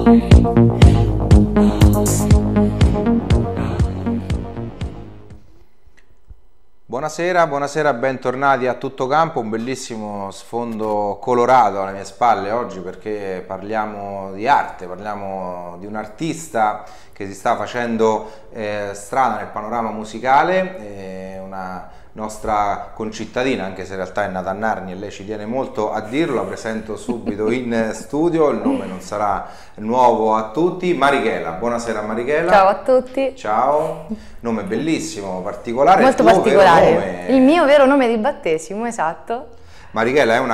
Buonasera, buonasera, bentornati a Tutto Campo, un bellissimo sfondo colorato alle mie spalle oggi perché parliamo di arte, parliamo di un artista che si sta facendo strada nel panorama musicale, una nostra concittadina, anche se in realtà è nata a Narni e lei ci tiene molto a dirlo, la presento subito in studio, il nome non sarà nuovo a tutti, Marichela. Buonasera Marichela. Ciao a tutti. Ciao, nome bellissimo, particolare. Molto particolare, il mio vero nome di battesimo, esatto. Marichela è una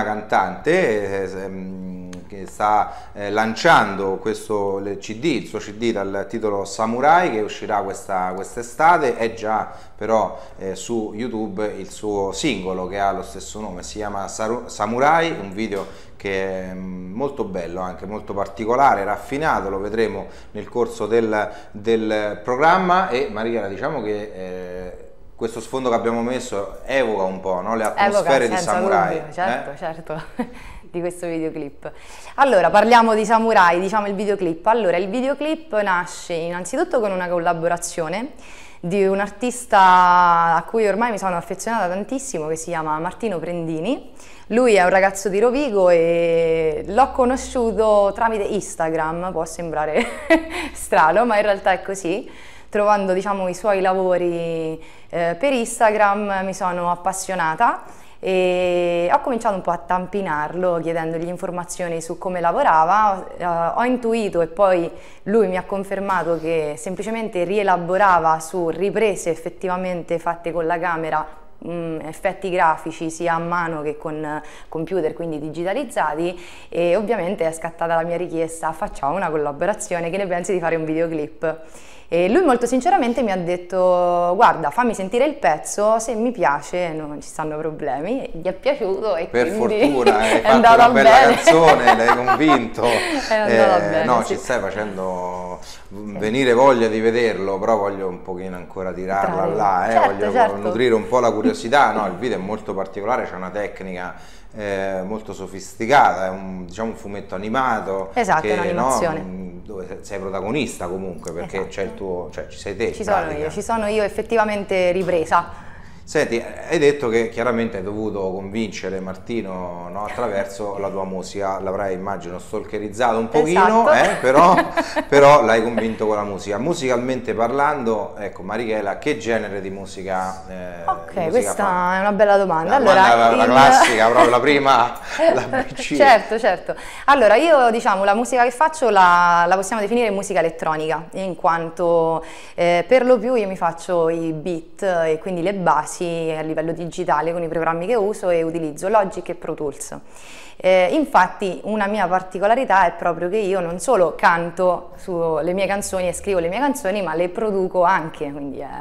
cantante che sta lanciando il suo CD dal titolo Samurai, che uscirà quest'estate. È già però su YouTube il suo singolo che ha lo stesso nome, si chiama Samurai, un video che è molto bello, anche molto particolare, raffinato, lo vedremo nel corso del programma. E Marichela, diciamo che questo sfondo che abbiamo messo evoca un po', no? Le atmosfere di Samurai. Dubbio, certo. Di questo videoclip. Allora, parliamo di Samurai, diciamo il videoclip. Allora, il videoclip nasce innanzitutto con una collaborazione di un artista a cui ormai mi sono affezionata tantissimo, che si chiama Martino Prendini. Lui è un ragazzo di Rovigo e l'ho conosciuto tramite Instagram, può sembrare strano, ma in realtà è così. Trovando, diciamo, i suoi lavori per Instagram mi sono appassionata e ho cominciato un po' a tampinarlo, chiedendogli informazioni su come lavorava. Ho intuito, e poi lui mi ha confermato, che semplicemente rielaborava su riprese effettivamente fatte con la camera, effetti grafici sia a mano che con computer, quindi digitalizzati, e ovviamente è scattata la mia richiesta: facciamo una collaborazione, che ne pensi di fare un videoclip? E lui molto sinceramente mi ha detto: guarda, fammi sentire il pezzo, se mi piace non ci stanno problemi. E gli è piaciuto e per quindi fortuna hai è fatto andata una bella bene. canzone, l'hai convinto. È andata bene, no, sì. ci stai facendo venire voglia di vederlo, però voglio un pochino ancora tirarla là, voglio nutrire un po' la curiosità. No, il video è molto particolare, c'è una tecnica molto sofisticata, è diciamo un fumetto animato. Esatto, che, è un'animazione. Dove sei protagonista comunque, perché Esatto. c'è il tuo, cioè ci sei te. Ci sono io effettivamente ripresa. Senti, hai detto che chiaramente hai dovuto convincere Martino, no, attraverso la tua musica, l'avrai, immagino, stalkerizzato un pochino, esatto. però l'hai convinto con la musica. Musicalmente parlando, ecco, Marichela, che genere di musica Ok, questa è una bella domanda. La classica, proprio la prima, la BC. Certo. Allora, io, diciamo, la musica che faccio la possiamo definire musica elettronica, in quanto per lo più io mi faccio i beat e quindi le basi a livello digitale con i programmi che uso, e utilizzo Logic e Pro Tools. Infatti una mia particolarità è proprio che io non solo canto sulle mie canzoni e scrivo le mie canzoni, ma le produco anche, quindi è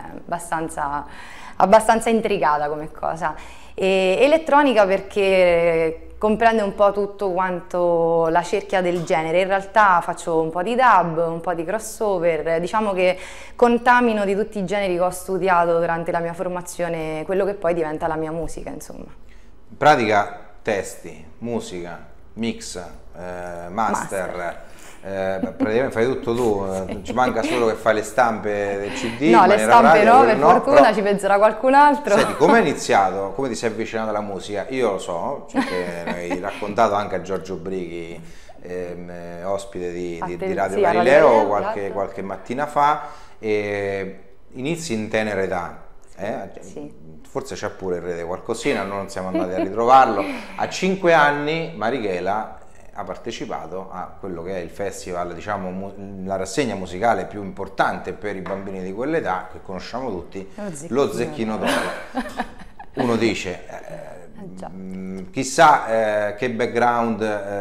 abbastanza intricata come cosa. E elettronica perché comprende un po' tutto quanto la cerchia del genere. In realtà faccio un po' di dub, un po' di crossover, diciamo che contamino di tutti i generi che ho studiato durante la mia formazione quello che poi diventa la mia musica, insomma. In pratica testi, musica, mix, master. Praticamente fai tutto tu, ci manca solo che fai le stampe del CD. No, le stampe radio, no, per fortuna, però, ci penserà qualcun altro. Senti, come hai iniziato? Come ti sei avvicinato alla musica? Io lo so, perché hai raccontato anche a Giorgio Brighi, ospite di Radio Galileo qualche mattina fa, e inizi in tenera età. Sì. Forse c'è pure in rete qualcosina, noi non siamo andati a ritrovarlo. A 5 anni Marichela ha partecipato a quello che è il festival, diciamo, la rassegna musicale più importante per i bambini di quell'età, che conosciamo tutti, lo Zecchino d'Oro. Uno dice, chissà che background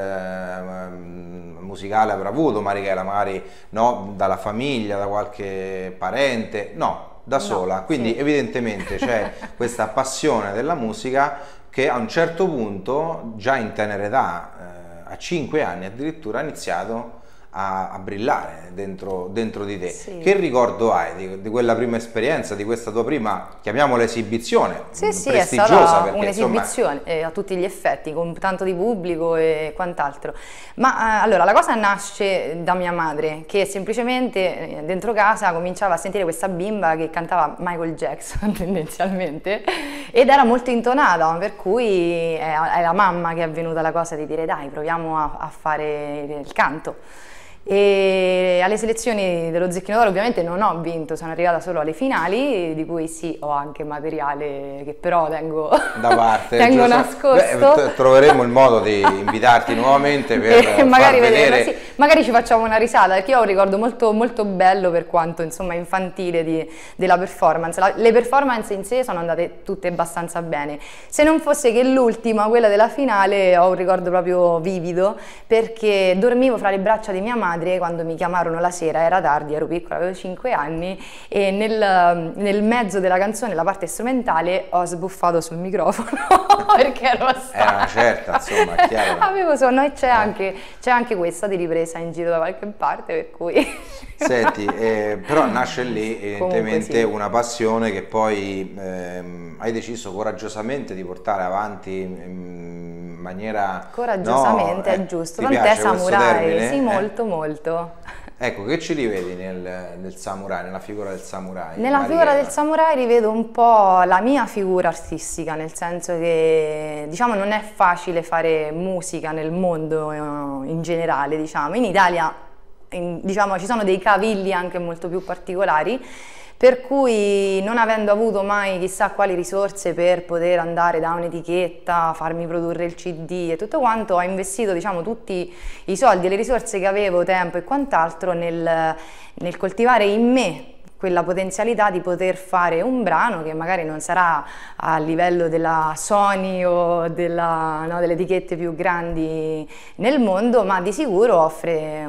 musicale avrà avuto Marichela, magari no, dalla famiglia, da qualche parente, no, da sola, quindi sì. Evidentemente c'è questa passione della musica che a un certo punto, già in tenera età, a 5 anni addirittura, ha iniziato a brillare dentro di te. Sì. Che ricordo hai di quella prima esperienza, di questa tua prima, chiamiamola esibizione, sì, sì, prestigiosa? è stata Perché, un'esibizione a tutti gli effetti, con tanto di pubblico e quant'altro. Ma allora, la cosa nasce da mia madre, che semplicemente dentro casa cominciava a sentire questa bimba che cantava Michael Jackson tendenzialmente, ed era molto intonata, per cui è la mamma che è venuta la cosa di dire dai, proviamo a fare il canto. E alle selezioni dello Zecchino d'Oro ovviamente non ho vinto, sono arrivata solo alle finali, di cui sì, ho anche materiale che però tengo da parte, tengo nascosto. Beh, troveremo il modo di invitarti nuovamente per magari far vedere. Sì, magari ci facciamo una risata, perché io ho un ricordo molto, molto bello, per quanto insomma infantile, della performance. Le performance in sé sono andate tutte abbastanza bene, se non fosse che l'ultima, quella della finale, ho un ricordo proprio vivido, perché dormivo fra le braccia di mia madre quando mi chiamarono la sera, era tardi, ero piccola, avevo 5 anni, e nel mezzo della canzone, la parte strumentale, ho sbuffato sul microfono perché ero stanca. Era una certa, insomma, è chiaro. Avevo sonno, e c'è anche questa di ripresa in giro da qualche parte, per cui... Senti, però nasce lì evidentemente sì, una passione che poi hai deciso coraggiosamente di portare avanti in maniera... Coraggiosamente, no, è giusto, ti tant'è piace questo samurai, termine? sì, molto molto. Ecco, che ci rivedi nel samurai, nella figura del samurai? Nella figura del samurai rivedo un po' la mia figura artistica, nel senso che diciamo non è facile fare musica nel mondo in generale, diciamo. In Italia diciamo, ci sono dei cavilli anche molto più particolari, per cui non avendo avuto mai chissà quali risorse per poter andare da un'etichetta, farmi produrre il CD e tutto quanto, ho investito diciamo tutti i soldi e le risorse che avevo, tempo e quant'altro nel coltivare in me quella potenzialità di poter fare un brano che magari non sarà a livello della Sony o delle etichette più grandi nel mondo, ma di sicuro offre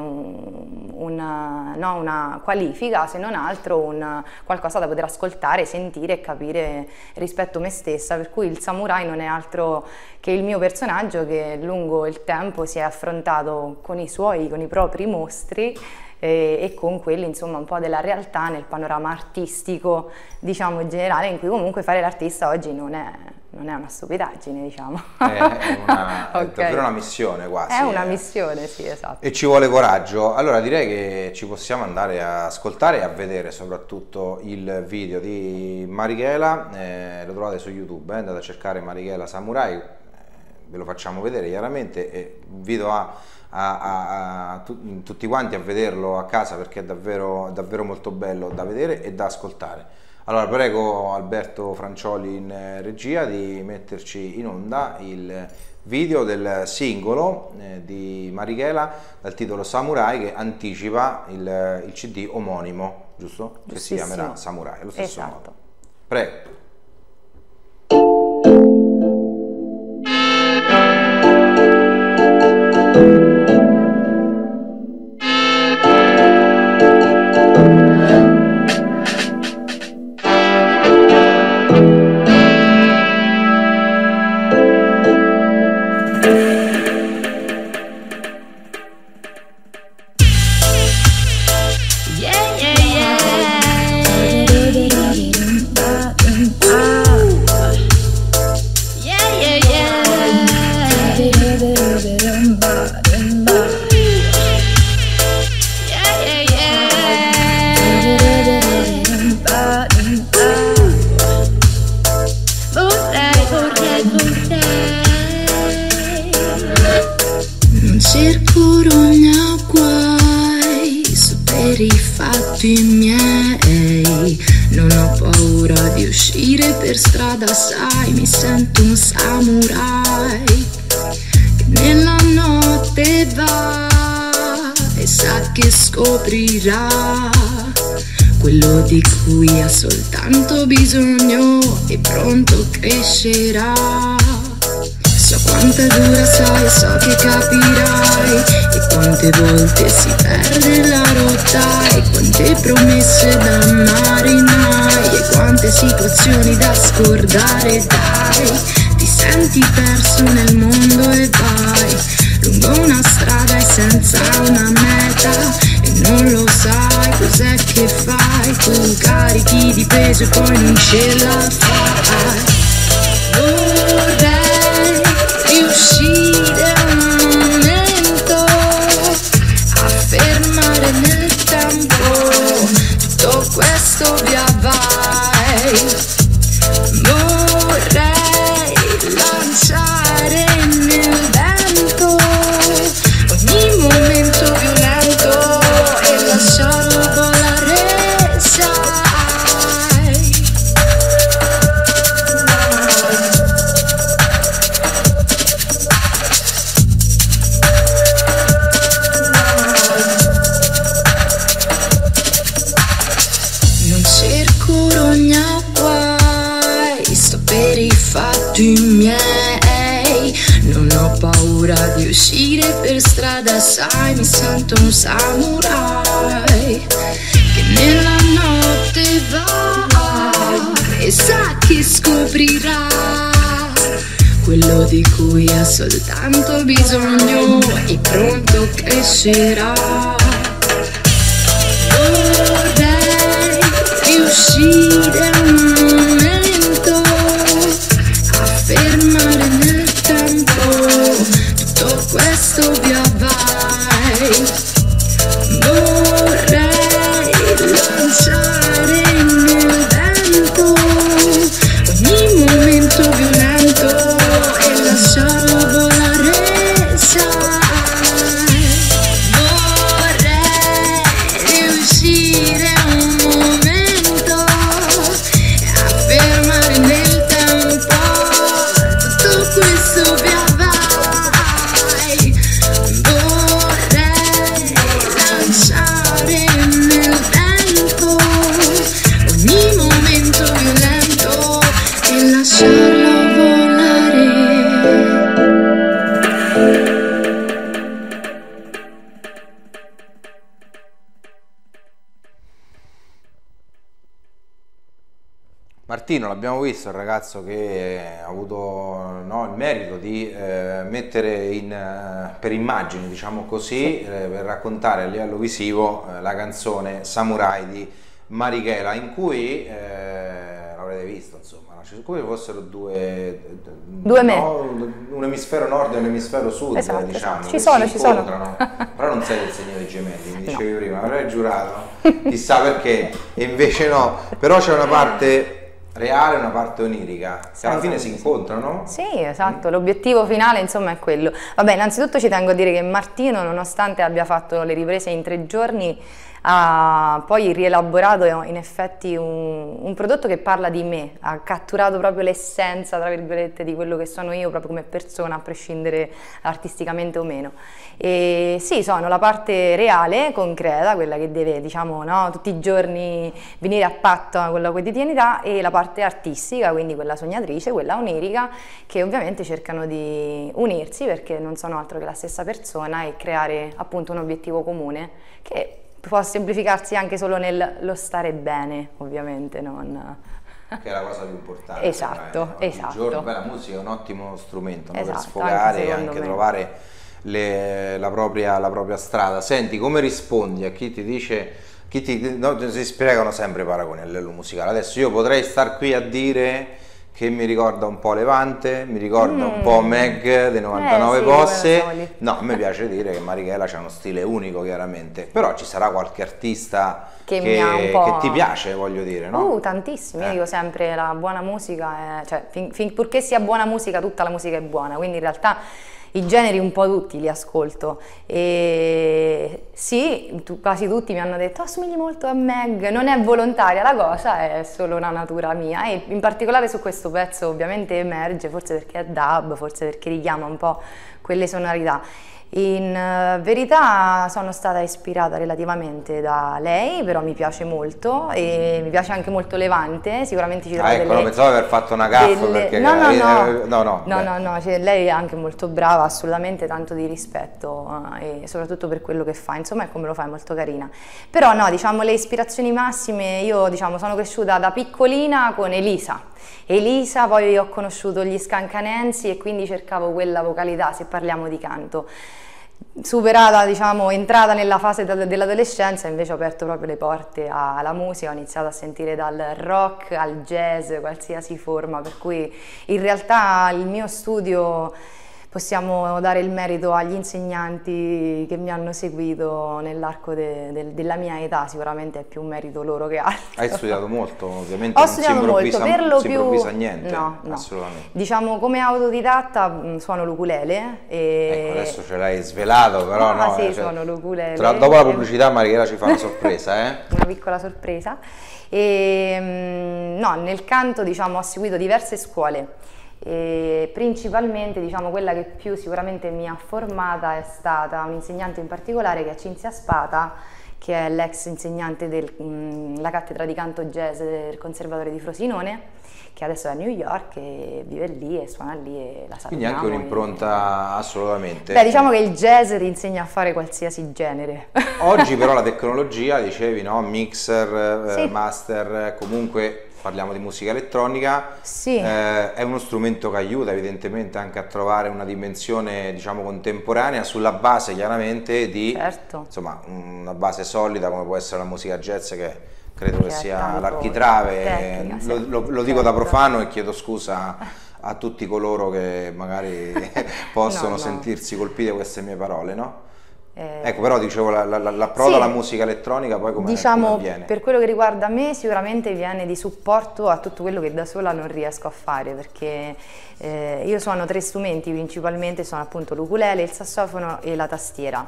una qualifica, se non altro qualcosa da poter ascoltare, sentire e capire rispetto a me stessa, per cui il samurai non è altro che il mio personaggio che lungo il tempo si è affrontato con i propri mostri e con quelli insomma un po' della realtà nel panorama artistico, diciamo, in generale, in cui comunque fare l'artista oggi non è una stupidaggine, diciamo. È davvero una missione quasi. È una missione, sì, esatto. E ci vuole coraggio. Allora direi che ci possiamo andare a ascoltare e a vedere soprattutto il video di Marighela, lo trovate su YouTube, andate a cercare Marighela Samurai, ve lo facciamo vedere chiaramente, e invito tutti quanti a vederlo a casa, perché è davvero molto bello da vedere e da ascoltare. Allora prego Alberto Francioli in regia di metterci in onda il video del singolo di Marighela dal titolo Samurai, che anticipa il CD omonimo, giusto? Che si chiamerà Samurai, allo stesso modo. Prego. Non ho paura di uscire per strada, sai, mi sento un samurai che nella notte va e sa che scoprirà quello di cui ha soltanto bisogno e pronto crescerà. So quanto è dura, sai, so che capirai, e quante volte si perde la rotta, e quante promesse da marinai, e quante situazioni da scordare, dai, ti senti perso nel mondo e vai lungo una strada e senza una meta, e non lo sai cos'è che fai, tu carichi di peso e poi non ce la fai. Vorrei riuscire un momento a fermare nel tempo tutto questo via vai. Vorrei lanciare nel vento ogni momento violento e lasciarlo volare, sai. Non cerco rogna guai, sto per i fatti miei, non ho paura di uscire per strada, sai, mi sento un samurai che nella notte va e sa chi scoprirà quello di cui ha soltanto bisogno e pronto crescerà. Vorrei riuscire un momento a fermare nel tempo tutto questo via vai. Vorrei lanciare nel vento ogni momento violento e lasciarlo volare, sai. Vorrei riuscire un momento a fermare nel tempo tutto questo via vai. Vorrei lanciare nel vento ogni momento violento e lasciarlo volare. Martino, l'abbiamo visto, il ragazzo che ha avuto, no, il merito di mettere per immagini, diciamo così, per raccontare a livello visivo la canzone Samurai di Marighella, in cui l'avrete visto, insomma, no? Come fossero due un emisfero nord e un emisfero sud, esatto, diciamo, ci che sono, si ci sono. incontrano. Però non sei del segno dei gemelli, mi dicevi prima, avrei giurato, chissà perché, e invece no, però c'è una parte reale e una parte onirica che alla fine si incontrano. Sì, esatto, l'obiettivo finale insomma è quello. Vabbè, innanzitutto ci tengo a dire che Martino, nonostante abbia fatto le riprese in 3 giorni, ha poi rielaborato in effetti un prodotto che parla di me, ha catturato proprio l'essenza, tra virgolette, di quello che sono io proprio come persona, a prescindere artisticamente o meno. E sì, sono la parte reale, concreta, quella che deve, diciamo, no, tutti i giorni venire a patto con la quotidianità, e la parte artistica, quindi quella sognatrice, quella onirica, che ovviamente cercano di unirsi perché non sono altro che la stessa persona e creare appunto un obiettivo comune che può semplificarsi anche solo nello stare bene, ovviamente, non... Che è la cosa più importante. Esatto, esatto. Beh, la musica è un ottimo strumento, no, per Esatto, sfogare e anche anche me. trovare la propria strada. Senti, come rispondi a chi ti dice, no, si spiegano sempre i paragoni a livello musicale. Adesso io potrei star qui a dire che mi ricorda un po' Levante, mi ricorda un po' Meg dei 99 sì, Posse. quella solita. No, a me piace dire che Marighella c'ha uno stile unico, chiaramente, però ci sarà qualche artista Che mi ha un po'... che ti piace, voglio dire, no? Tantissimi, io dico sempre la buona musica, cioè purché sia buona musica, tutta la musica è buona, quindi in realtà i generi un po' tutti li ascolto, e sì, quasi tutti mi hanno detto assomigli molto a Meg, non è volontaria la cosa, è solo una natura mia, e in particolare su questo pezzo ovviamente emerge, forse perché è dub, forse perché richiama un po' quelle sonorità. In verità sono stata ispirata relativamente da lei, però mi piace molto e mi piace anche molto Levante, sicuramente ci trovo ecco, delle... pensavo di aver fatto una gaffa perché... No, cioè, lei è anche molto brava, assolutamente, tanto di rispetto e soprattutto per quello che fa, insomma, e come lo fa, è molto carina. Però no, diciamo, le ispirazioni massime, io diciamo sono cresciuta da piccolina con Elisa, poi ho conosciuto gli Scancanensi e quindi cercavo quella vocalità, se parliamo di canto. Superata, diciamo, entrata nella fase dell'adolescenza, invece ho aperto proprio le porte alla musica, ho iniziato a sentire dal rock al jazz, qualsiasi forma, per cui in realtà il mio studio possiamo dare il merito agli insegnanti che mi hanno seguito nell'arco della mia età, sicuramente è più un merito loro che altro. Hai studiato molto, ovviamente Ho non studiato molto, per lo non si più improvvisa niente, no. assolutamente. Diciamo come autodidatta suono l'ukulele Ecco, adesso ce l'hai svelato, però no, sì, suono l'ukulele. Dopo la pubblicità Marichela ci fa una sorpresa, Una piccola sorpresa. No, nel canto, diciamo, ho seguito diverse scuole. E principalmente, diciamo, quella che più sicuramente mi ha formata è stata un insegnante in particolare che è Cinzia Spata, che è l'ex insegnante della cattedra di canto jazz del Conservatorio di Frosinone, che adesso è a New York e vive lì e suona lì e la salutiamo. quindi anche un'impronta assolutamente. Beh, diciamo che il jazz ti insegna a fare qualsiasi genere. Oggi però la tecnologia, dicevi, no? Mixer, Sì. master, comunque parliamo di musica elettronica, Sì. È uno strumento che aiuta evidentemente anche a trovare una dimensione, diciamo, contemporanea sulla base chiaramente di, Certo. insomma, una base solida come può essere la musica jazz, che credo che Che è sia tanto l'architrave. tecnica, sì. Lo dico da profano e chiedo scusa a tutti coloro che magari possono No. sentirsi colpiti da queste mie parole, no? Ecco, però dicevo, l'approdo Sì. alla musica elettronica poi come Diciamo, avviene? per quello che riguarda me, sicuramente viene di supporto a tutto quello che da sola non riesco a fare, perché io suono 3 strumenti principalmente, sono appunto l'ukulele, il sassofono e la tastiera.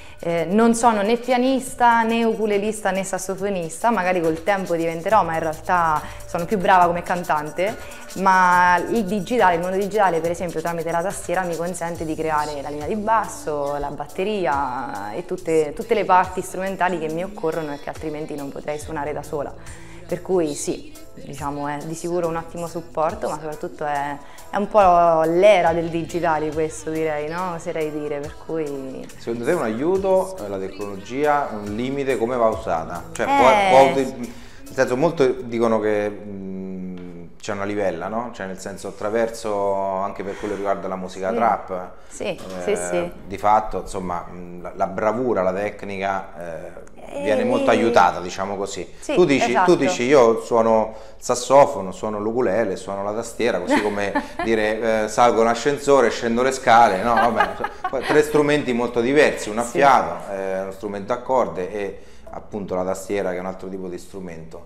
Non sono né pianista né ukulelista né sassofonista, magari col tempo diventerò, ma in realtà sono più brava come cantante, ma il mondo digitale per esempio tramite la tastiera mi consente di creare la linea di basso, la batteria e tutte le parti strumentali che mi occorrono e che altrimenti non potrei suonare da sola. Per cui sì, diciamo è di sicuro un ottimo supporto, ma soprattutto è un po' l'era del digitale questo, direi, no? Oserei dire, per cui... Secondo te è un aiuto la tecnologia, un limite, come va usata? Cioè, nel senso, molti dicono che c'è una livella, no? Cioè, nel senso, attraverso, anche per quello che riguarda la musica trap, sì. di fatto, insomma, la bravura, la tecnica viene molto aiutata, diciamo così. Sì, Tu dici, esatto. io suono il sassofono, suono l'ukulele, suono la tastiera, così come dire salgo un ascensore, scendo le scale, no? Vabbè, 3 strumenti molto diversi, un a Sì. fiato, uno strumento a corde e appunto la tastiera che è un altro tipo di strumento.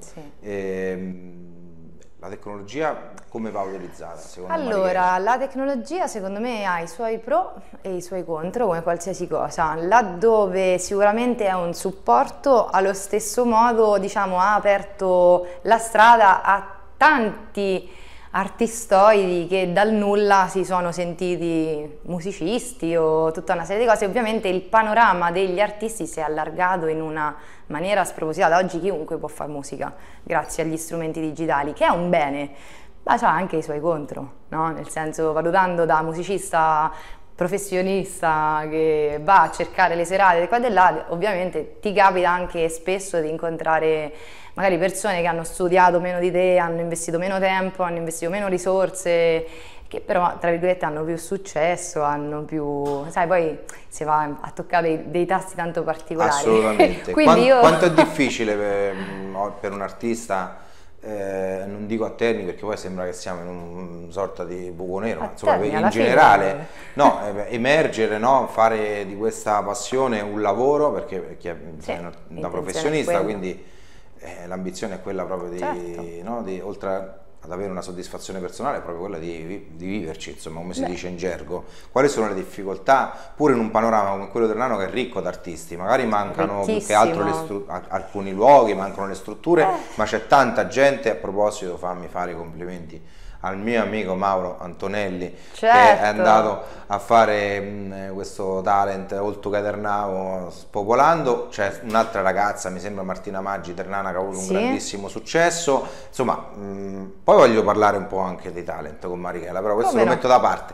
Sì. La tecnologia come va utilizzata secondo Allora, la tecnologia secondo me ha i suoi pro e i suoi contro, come qualsiasi cosa. Laddove sicuramente è un supporto, allo stesso modo, diciamo, ha aperto la strada a tanti artistoidi che dal nulla si sono sentiti musicisti o tutta una serie di cose. Ovviamente il panorama degli artisti si è allargato in una maniera spropositata. Oggi chiunque può fare musica grazie agli strumenti digitali, che è un bene, ma ha anche i suoi contro, no? Nel senso, valutando da musicista professionista che va a cercare le serate di qua e di là, ovviamente ti capita anche spesso di incontrare magari persone che hanno studiato meno di te, hanno investito meno tempo, hanno investito meno risorse, che però tra virgolette hanno più successo, hanno più, sai, poi si va a toccare dei tasti tanto particolari. Assolutamente. Quindi Quanto è difficile per un artista, non dico a Terni perché poi sembra che siamo in una sorta di buco nero, ma insomma Terni, in alla generale no, emergere, no? Fare di questa passione un lavoro, perché sei una professionista, quindi l'ambizione è quella proprio di, certo. no? Oltre ad avere una soddisfazione personale, è proprio quella di viverci, insomma, come si dice in gergo. Quali sono le difficoltà, pure in un panorama come quello del Nano che è ricco d'artisti? Magari mancano più che altro alcuni luoghi, mancano le strutture, ma c'è tanta gente. A proposito, fammi fare i complimenti al mio amico Mauro Antonelli, certo, che è andato a fare questo talent All Together Now spopolando. C'è un'altra ragazza, mi sembra Martina Maggi, ternana, che ha avuto un grandissimo successo. Insomma, poi voglio parlare un po' anche dei talent con Marichela, però questo lo metto da parte.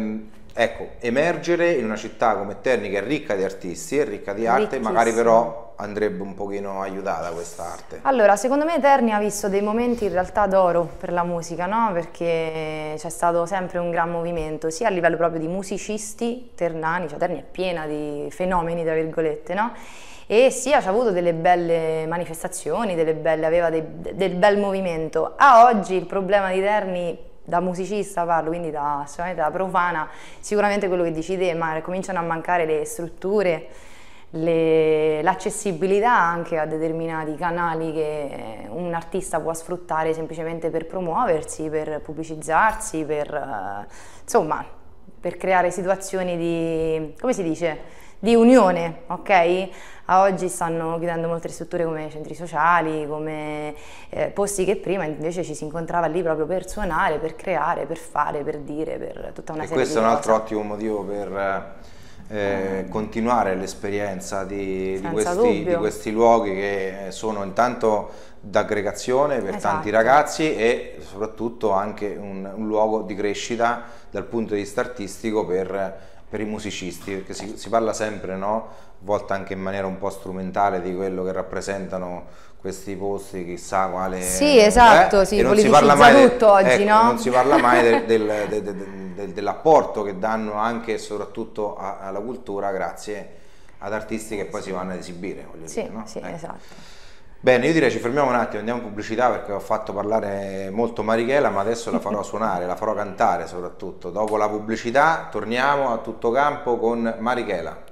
Ecco, emergere in una città come Terni che è ricca di artisti, è ricca di arte, magari però andrebbe un pochino aiutata questa arte? Allora, secondo me Terni ha visto dei momenti in realtà d'oro per la musica, no? Perché c'è stato sempre un gran movimento, sia a livello proprio di musicisti ternani, cioè Terni è piena di fenomeni, tra virgolette, no? E sia c'ha avuto delle belle manifestazioni, aveva del bel movimento. A oggi il problema di Terni, da musicista parlo, quindi assolutamente da profana, sicuramente quello che dici te, ma cominciano a mancare le strutture, l'accessibilità anche a determinati canali che un artista può sfruttare semplicemente per promuoversi, per pubblicizzarsi, insomma, per creare situazioni di, come si dice, di unione, ok? A oggi stanno chiudendo molte strutture come centri sociali, come posti che prima invece ci si incontrava lì proprio per suonare, per creare, per fare, per dire, per tutta una serie di cose. E questo è un altro ottimo motivo per continuare l'esperienza di questi luoghi che sono intanto d'aggregazione per tanti ragazzi e soprattutto anche un luogo di crescita dal punto di vista artistico per i musicisti, perché si parla sempre, no? A volte anche in maniera un po' strumentale di quello che rappresentano questi posti, chissà quale... Sì, esatto, si politicizza tutto oggi, no? Non si parla mai dell'apporto che danno anche e soprattutto alla cultura grazie ad artisti che poi si vanno ad esibire, voglio dire, no? Sì, esatto. Bene, io direi ci fermiamo un attimo, andiamo in pubblicità perché ho fatto parlare molto Marichela, ma adesso la farò suonare, la farò cantare soprattutto. Dopo la pubblicità torniamo a tutto campo con Marichela.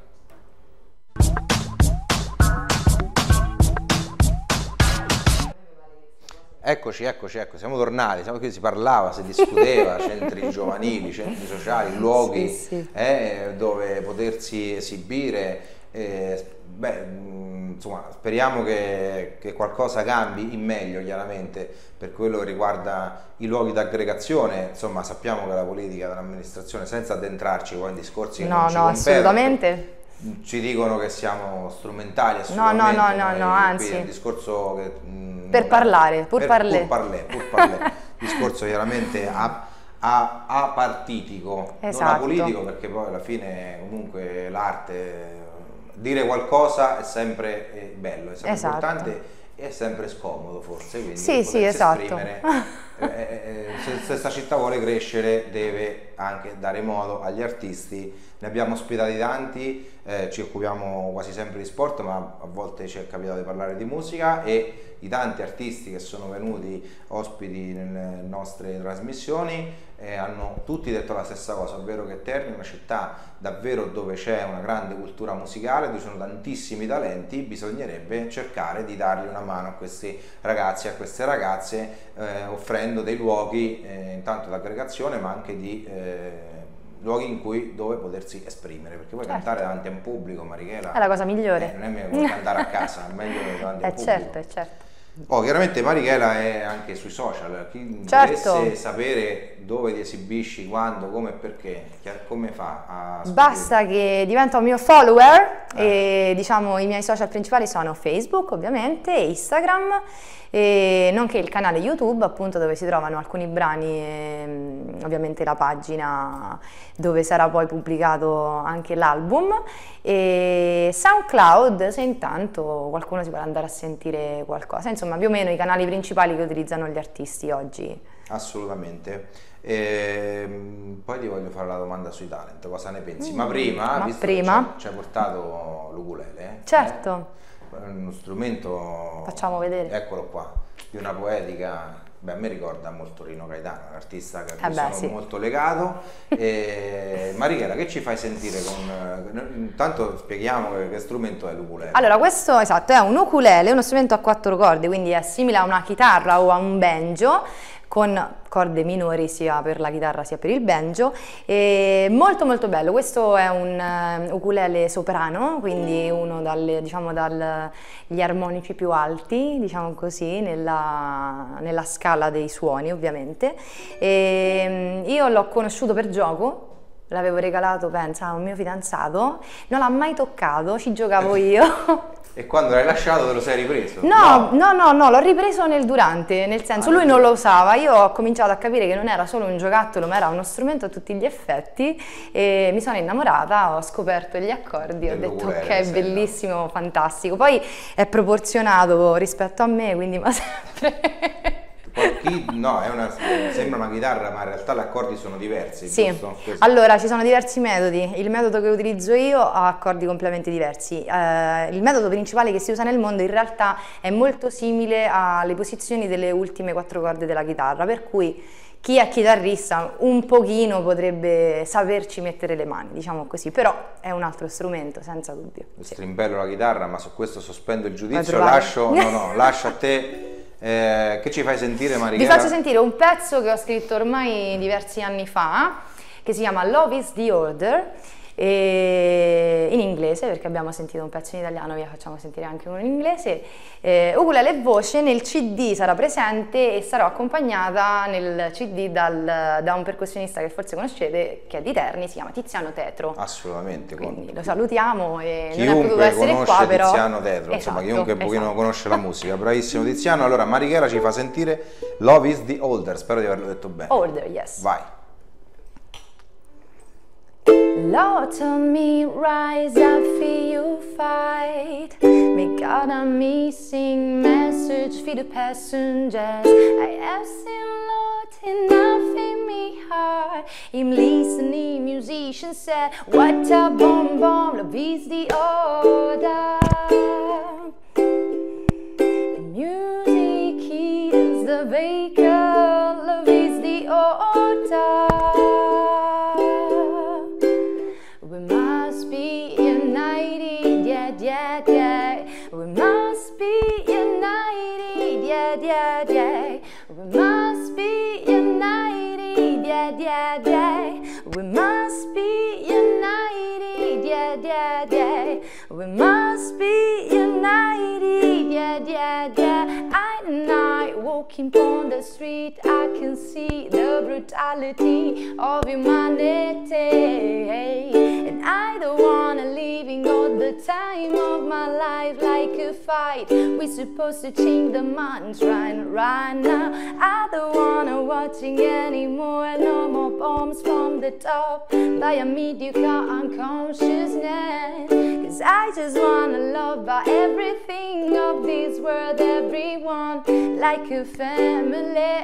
Eccoci, siamo tornati, qui si parlava, si discuteva, centri giovanili, centri sociali, luoghi dove potersi esibire, insomma, speriamo che qualcosa cambi in meglio chiaramente per quello che riguarda i luoghi d'aggregazione. Insomma, sappiamo che la politica dell'amministrazione, senza addentrarci poi in discorsi che non ci competono, assolutamente. Ci dicono che siamo strumentali assolutamente, no, anzi. Il discorso che, per parlare, pur parler. Discorso chiaramente apartitico, esatto. Non apolitico, perché poi alla fine comunque l'arte, dire qualcosa è sempre bello, è sempre importante e è sempre scomodo forse, quindi sì, esatto. Se questa città vuole crescere deve anche dare modo agli artisti. Ne abbiamo ospitati tanti, ci occupiamo quasi sempre di sport, ma a volte ci è capitato di parlare di musica, e i tanti artisti che sono venuti ospiti nelle nostre trasmissioni hanno tutti detto la stessa cosa, ovvero che Terni è una città davvero dove c'è una grande cultura musicale, dove ci sono tantissimi talenti, bisognerebbe cercare di dargli una mano a questi ragazzi e a queste ragazze, offrendo dei luoghi intanto d'aggregazione, ma anche di luoghi dove potersi esprimere, perché poi cantare davanti a un pubblico, Marichela, è la cosa migliore, non è meglio cantare a casa, è meglio davanti a un pubblico. Certo. Chiaramente Marichela è anche sui social, chi volesse sapere dove ti esibisci, quando, come e perché, come fa a scoprire? Basta che diventa un mio follower e diciamo i miei social principali sono Facebook ovviamente, Instagram, e nonché il canale YouTube, appunto, dove si trovano alcuni brani e ovviamente la pagina dove sarà poi pubblicato anche l'album, e SoundCloud se intanto qualcuno si vuole andare a sentire qualcosa, insomma più o meno i canali principali che utilizzano gli artisti oggi. Assolutamente. Poi ti voglio fare la domanda sui talent, cosa ne pensi? Ma prima, visto che ci hai portato l'ukulele, certo, uno strumento, facciamo vedere, eccolo qua, di una poetica, a me ricorda molto Rino Gaetano, un artista che sono molto legato. Marichela, che ci fai sentire intanto spieghiamo che strumento è l'ukulele. Allora, questo è un ukulele, uno strumento a 4 corde, quindi è simile a una chitarra o a un banjo, con corde minori sia per la chitarra sia per il banjo, e molto molto bello. Questo è un ukulele soprano, quindi uno dagli armonici più alti, diciamo così, nella scala dei suoni ovviamente. E io l'ho conosciuto per gioco, l'avevo regalato pensa a un mio fidanzato, non l'ha mai toccato, ci giocavo io. E quando l'hai lasciato te lo sei ripreso? No, l'ho ripreso nel durante, nel senso lui non lo usava, io ho cominciato a capire che non era solo un giocattolo ma era uno strumento a tutti gli effetti e mi sono innamorata, ho scoperto gli accordi, ho detto ok, bellissimo, fantastico, poi è proporzionato rispetto a me, quindi ma sempre... No, sembra una chitarra, ma in realtà gli accordi sono diversi, sì. Giusto? Allora ci sono diversi metodi, il metodo che utilizzo io ha accordi completamente diversi, il metodo principale che si usa nel mondo in realtà è molto simile alle posizioni delle ultime 4 corde della chitarra, per cui chi è chitarrista un pochino potrebbe saperci mettere le mani, diciamo così, però è un altro strumento, senza dubbio. Strimbello la chitarra, ma su questo sospendo il giudizio, lascio a te. Che ci fai sentire, Marighella? Vi faccio sentire un pezzo che ho scritto ormai diversi anni fa, che si chiama Love is the Order, in inglese, perché abbiamo sentito un pezzo in italiano, vi facciamo sentire anche uno in inglese. Ukulele e voce nel CD sarà presente e sarò accompagnata nel CD da un percussionista che forse conoscete, che è di Terni, si chiama Tiziano Tetro. Assolutamente. Quindi lo salutiamo e chiunque non è potuto essere qua, però... Tiziano Tetro, insomma, chiunque un pochino conosce la Esatto. musica. Bravissimo Tiziano. Allora Marighella ci fa sentire Love is the Older, spero di averlo detto bene. Older, yes. Vai. Lord, turn me rise, I feel you fight. May God, I'm missing message for the passengers. I have seen Lord and nothing me hard. Him listening, musician said, what a bomb bomb, love is the order. The music is the vehicle, love is the order. We must be united, yeah. We must be united, yeah. We must be united, yeah. We must be united, yeah. We must be united, yeah. At night, walking on the street, I can see the brutality of humanity. And I don't wanna living all the time of my life like a fight. We're supposed to change the minds right now. I don't wanna watching anymore. No more bombs from the top by a mediocre unconsciousness. Cause I just wanna love by everything of this world, everyone like a family.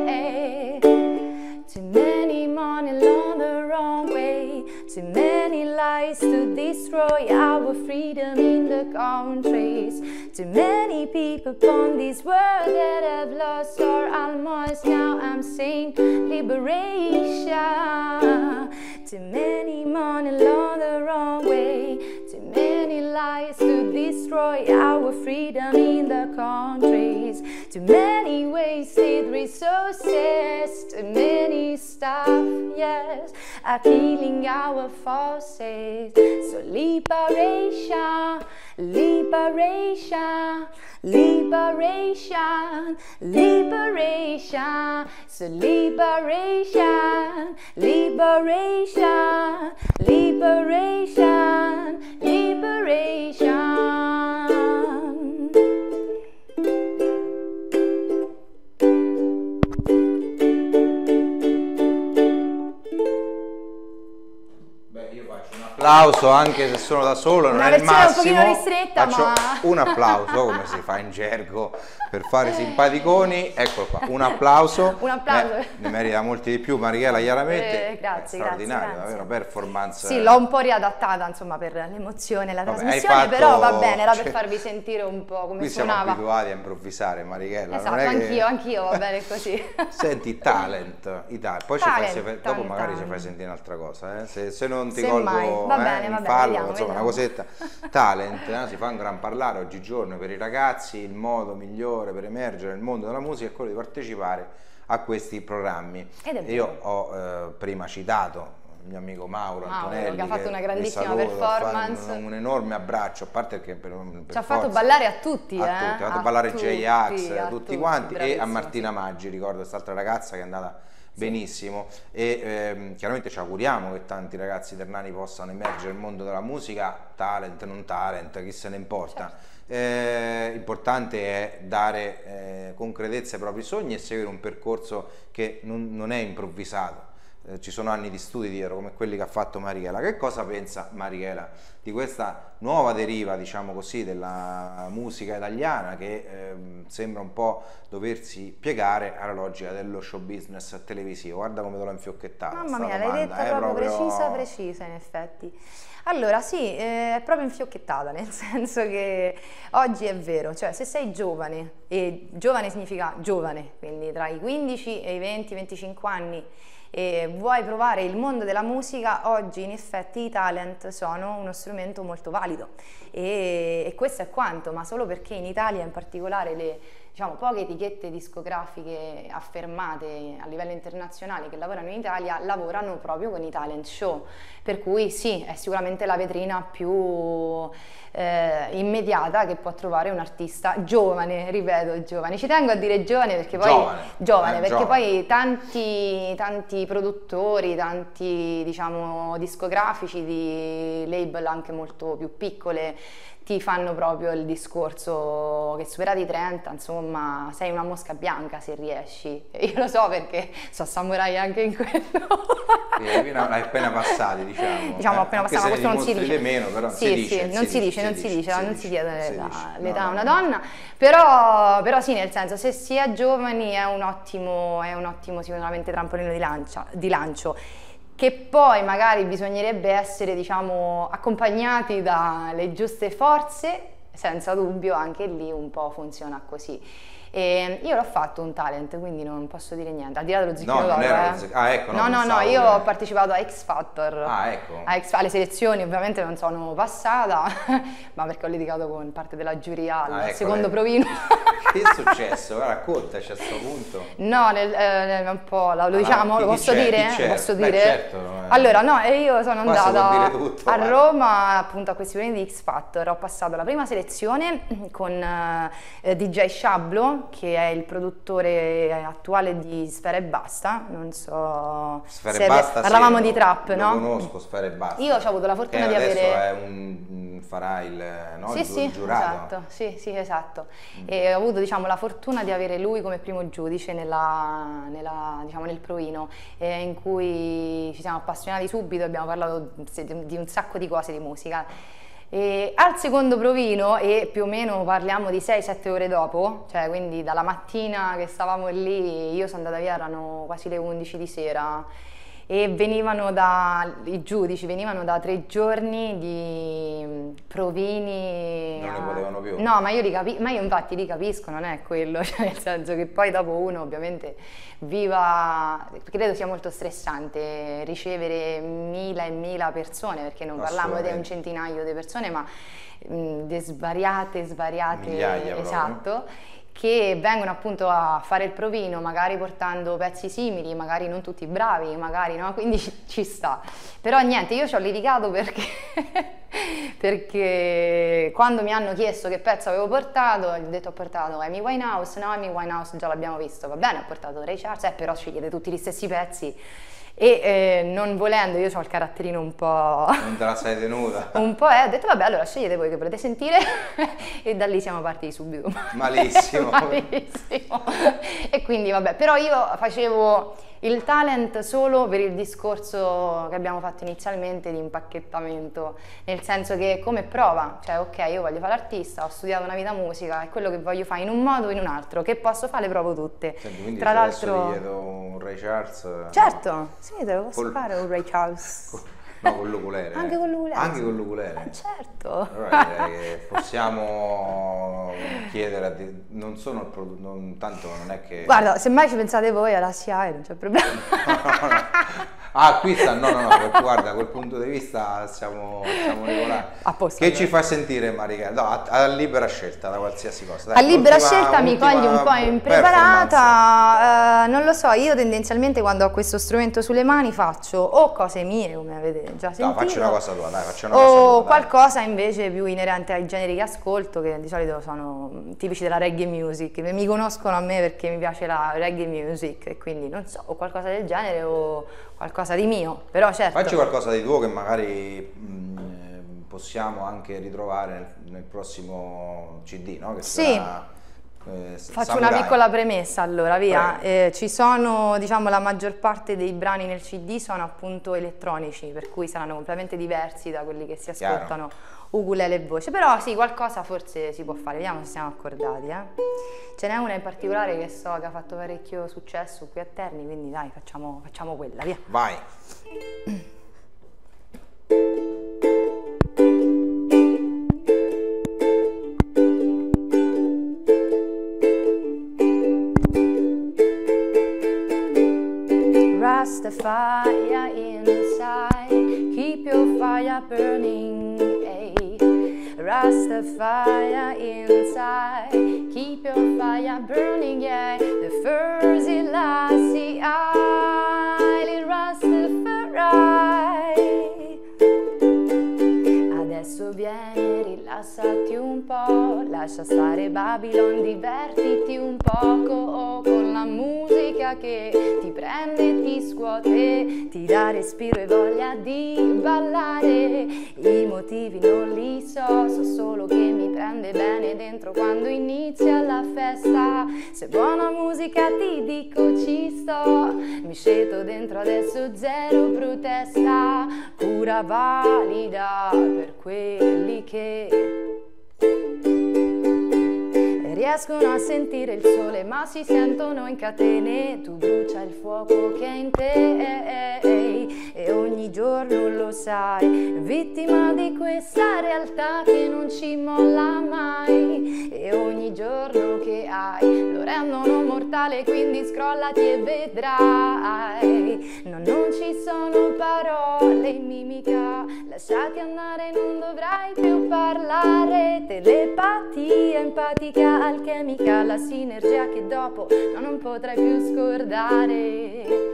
Too many money along the wrong way, too many lies to destroy our freedom in the countries. Too many people upon this world that have lost or almost. Now I'm saying liberation. Too many money along the wrong way, too many lies to destroy our freedom in the countries. Too many wasted resources, too many stuff, yes, are killing our forces. So liberation, liberation, liberation, liberation. So liberation, liberation, liberation, liberation. Applauso anche se sono da solo, non è il massimo. Un pochino ristretta, faccio ma un applauso come si fa in gergo per fare i simpaticoni. Eccolo qua, un applauso. Un applauso. Ne merita molti di più Marighella, chiaramente. Grazie, straordinario, grazie. davvero performance. Sì, l'ho un po' riadattata insomma per l'emozione e la trasmissione, però va bene, era per farvi sentire un po' come qui suonava. Siamo abituati a improvvisare, Marighella. Esatto, non è anch'io, va bene così. Senti, talent, poi dopo magari ci fai sentire un'altra cosa, se non ti colgo va bene, in fallo, vediamo, insomma, una cosetta. Talent, si fa un gran parlare oggigiorno per i ragazzi, il modo migliore per emergere nel mondo della musica è quello di partecipare a questi programmi. Io ho prima citato il mio amico Mauro Antonelli, che ha fatto una grandissima saluto, performance, un enorme abbraccio, a parte che per ci ha fatto ballare a tutti, ha fatto ballare J-Ax, a tutti quanti, bravissimo, e a Martina Maggi, ricordo quest'altra ragazza che è andata benissimo, e chiaramente ci auguriamo che tanti ragazzi ternani possano emergere nel mondo della musica, talent, non talent, chi se ne importa. Certo. Importante è dare concretezza ai propri sogni e seguire un percorso che non è improvvisato. Ci sono anni di studi dietro, come quelli che ha fatto Marichela. Che cosa pensa Marichela di questa nuova deriva, diciamo così, della musica italiana che sembra un po' doversi piegare alla logica dello show business televisivo? Guarda come te l'ho infiocchettata. Mamma mia, l'hai detta proprio precisa in effetti. Allora sì, è proprio infiocchettata, nel senso che oggi è vero, cioè se sei giovane, e giovane significa giovane, quindi tra i 15 e i 20-25 anni, e vuoi provare il mondo della musica, oggi in effetti i talent sono uno strumento molto valido e questo è quanto, ma solo perché in Italia in particolare le poche etichette discografiche affermate a livello internazionale che lavorano in Italia lavorano proprio con i talent show, per cui sì, è sicuramente la vetrina più immediata che può trovare un artista giovane, ripeto giovane, ci tengo a dire giovane perché poi giovane. Poi tanti produttori, tanti discografici di label anche molto più piccole ti fanno proprio il discorso che superati i 30, insomma, sei una mosca bianca se riesci. Io lo so perché so samurai anche in quello. Hai appena passati, diciamo. Appena passata, questo non si dice. Meno, però non si chiede l'età a una donna, però sì, nel senso, se si è giovani è un ottimo sicuramente trampolino di lancio. Che poi magari bisognerebbe essere accompagnati dalle giuste forze, senza dubbio anche lì un po' funziona così. E io l'ho fatto un talent, quindi non posso dire niente, al di là dello Zucchero d'Oro. No, io ho partecipato a X Factor, alle selezioni ovviamente non sono passata, ma perché ho litigato con parte della giuria al secondo provino. Che è successo? Raccontaci a questo punto. No, un po', lo diciamo, lo posso dire? Posso dire? Certo, allora, no, io sono andata a Roma appunto a questi premi di X Factor, ho passato la prima selezione con DJ Shablo, che è il produttore attuale di Sfera Ebbasta, non so Sfera Ebbasta, parlavamo di trap, no? Lo conosco, Sfera Ebbasta. Io ho avuto la fortuna di avere... farà il giurato. Sì, esatto. E ho avuto la fortuna di avere lui come primo giudice nel provino, in cui ci siamo appassionati subito, abbiamo parlato di un sacco di cose di musica. E al secondo provino, e più o meno parliamo di 6-7 ore dopo, cioè quindi dalla mattina che stavamo lì, io sono andata via, erano quasi le 11 di sera, e i giudici venivano da 3 giorni di provini. Non ne potevano più. No, ma io infatti li capisco, non è quello, cioè nel senso che poi dopo uno ovviamente credo sia molto stressante ricevere 1000 e 1000 persone, perché non parliamo di un centinaio di persone, ma di svariate, migliaia, esatto. Proprio. Che vengono appunto a fare il provino, magari portando pezzi simili, magari non tutti bravi, magari no, quindi ci sta. Però niente, io ci ho litigato perché quando mi hanno chiesto che pezzo avevo portato, ho detto ho portato Amy Winehouse, no, Amy Winehouse già l'abbiamo visto, va bene, ho portato Ray Charles, però scegliete tutti gli stessi pezzi. E non volendo, io ho il caratterino un po'... Non te la sei tenuta? Un po', ho detto vabbè, allora scegliete voi che volete sentire, e da lì siamo partiti subito. Malissimo. E quindi vabbè, però io facevo il talent solo per il discorso che abbiamo fatto inizialmente di impacchettamento, nel senso che come prova, cioè ok, io voglio fare l'artista, ho studiato una vita musica, è quello che voglio fare in un modo o in un altro, che posso fare le provo tutte. Senti, quindi tra l'altro ti chiedo un Ray Charles? Certo, no. Sì, te lo posso fare un Ray Charles. No, con l'ukulele. Anche con l'ukulele. Anche con l'ukulele. Certo. Allora direi che possiamo chiedere tanto non è che... Guarda, se mai ci pensate voi alla SIAE non c'è problema. acquista, no, guarda, da quel punto di vista siamo regolari. A posto, Che allora. ci fa sentire Marichela? No, a libera scelta da qualsiasi cosa. A libera scelta mi cogli un po' impreparata, non lo so, io tendenzialmente quando ho questo strumento sulle mani faccio o cose mie, come avete già sentito, No, faccio una cosa tua, dai, faccio una cosa tua, o dai. qualcosa invece più inerente ai generi che ascolto, che di solito sono tipici della reggae music. Mi conoscono a me perché mi piace la reggae music e quindi non so, o qualcosa del genere o qualcosa di mio, però certo. Facci qualcosa di tuo che magari possiamo anche ritrovare nel prossimo CD, no? Che Sì. sarà, Faccio Samurai. una piccola premessa allora, via. Ci sono, diciamo, la maggior parte dei brani nel CD sono appunto elettronici, per cui saranno completamente diversi da quelli che si Chiaro. ascoltano ukulele e voce, però sì, qualcosa forse si può fare, vediamo se siamo accordati, Ce n'è una in particolare che so che ha fatto parecchio successo qui a Terni, quindi dai, facciamo quella, via. Vai. Rastafari inside, keep your fire burning, Rastafari inside, keep your fire burning, yeah. The first Selassie, Rastafari. Adesso vieni, rilassati un po', lascia stare Babylon, divertiti un poco con la musica che ti prende e ti scuote, ti dà respiro e voglia di ballare. I motivi non li so solo che mi prende bene dentro quando inizia la festa. Se buona musica ti dico ci sto, mi sceto dentro adesso zero protesta, cura valida per quelli che riescono a sentire il sole ma si sentono in catene. Tu brucia il fuoco che è in te e ogni giorno lo sai, vittima di questa realtà che non ci molla mai. E ogni giorno che hai lo rendono mortale, quindi scrollati e vedrai. No, non ci sono parole in mimica, lasciati andare, non dovrai più parlare. Telepatia empatica, alchemica, la sinergia che dopo non potrai più scordare.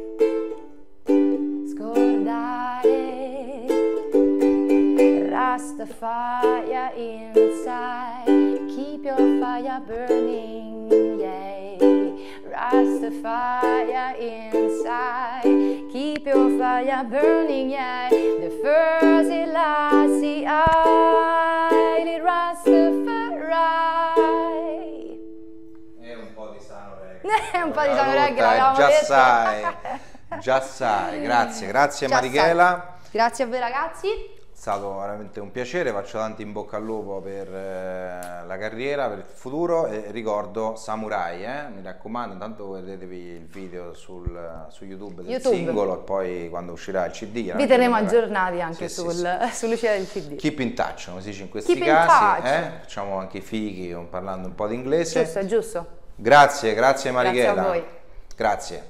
Rastafari inside, keep your fire burning, yeah. Rastafari inside, keep your fire burning, yeah. The first Selassie, Rastafari. È un po' di sano reggae. È un po' di sano reggae, l'avevamo già detto. già sai, grazie Già Marichela. Grazie a voi ragazzi. È stato veramente un piacere, faccio tanti in bocca al lupo per la carriera, per il futuro e ricordo Samurai, mi raccomando, intanto vedetevi il video su YouTube del singolo e poi quando uscirà il CD vi terremo aggiornati anche sì. sull'uscita del CD. Keep in touch, come si dice in questi Keep in casi, touch. facciamo anche i fighi parlando un po' di inglese. Giusto, è giusto. Grazie Marichela. Grazie a voi. Grazie.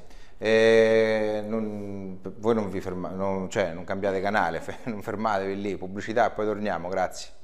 Voi non vi fermate, non cambiate canale, non fermatevi lì, pubblicità e poi torniamo, grazie.